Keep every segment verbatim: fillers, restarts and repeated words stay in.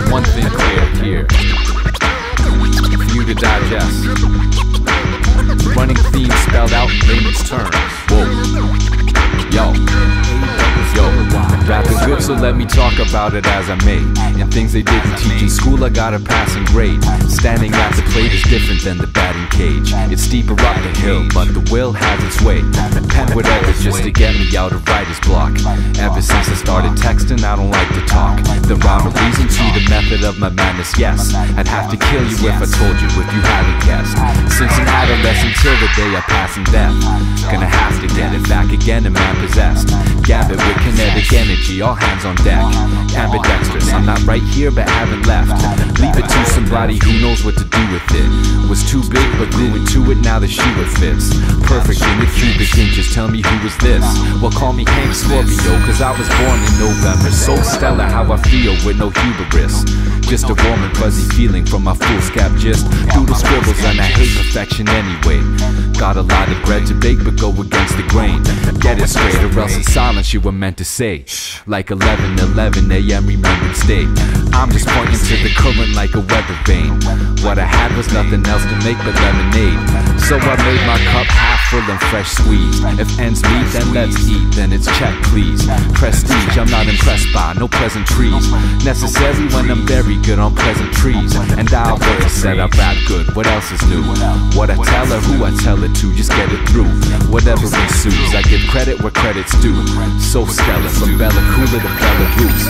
one thing clear here for you to digest. The running theme spelled out in layman's terms. Whoa. Yo, yo, rapping good, so let me talk about it as I may. And things they didn't teach in school, I got a passing grade. Standing at the plate is different than the batting cage. It's steeper up the hill, but the will has its way. Pen whatever just to get me out of writer's block. Ever since I started texting, I don't like to talk. The rhyme or reason to the method of my madness, yes. I'd have to kill you if I told you, if you haven't guessed. Since an adolescent till the day I pass in death, gonna have to get it back again and man possessed. Gambit with kinetic energy, all hands on deck. Ambidextrous, I'm not right here but haven't left. Leave it to somebody who knows what to do with it. Was too big but grew into it, now the shoe it fits. Perfect in the cubic inches, tell me who was this? Well, call me Hank Scorpio, cause I was born in November. So stellar how I feel with no hubris. Just a warm and fuzzy feeling from my foolscap gist. Doodle scribbles and I hate perfection anyway. Got a lot of bread to bake but go against the grain. Get it straight or else in silence you were meant to say. Like eleven eleven a m remembered state. I'm just pointing to the current like a weather vane. What I had was nothing else to make but lemonade. So I made my cup half full and fresh squeezed. If ends meet then let's eat, then it's check please. Prestige I'm not impressed by, no pleasantries. Necessary when I'm very good on pleasant trees. And I'll work to set up rap good, what else is new? What I tell her, who I tell it to, just get it through. Whatever ensues, I give credit where credit's due. So stellar, from Bella Coola to Belarus.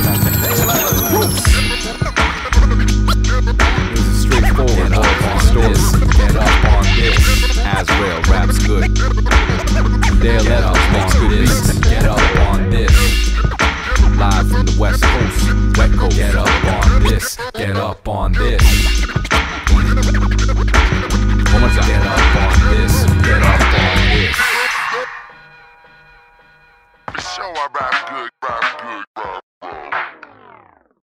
This is straightforward, all on story. Get up on this, as real, rap's good. Dale Evans makes good beats. Get up on this. Live from the West Coast, Wet Coast. Get up on this, get up on